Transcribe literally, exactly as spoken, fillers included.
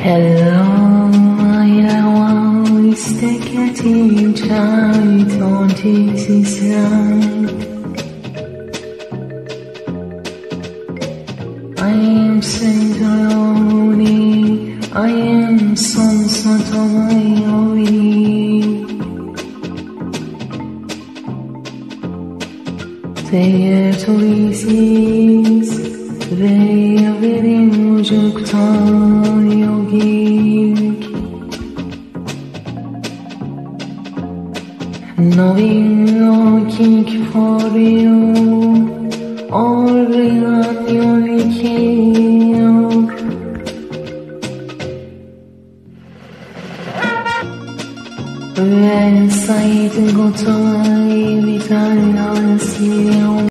Hello, I always take a deep time, don't exist right. I am sent alone, I am some sort of my own. Teğetolisiz ve verin ucuktan yogik. Knowing looking for you, all rely on you. When sight goodbye with our last year.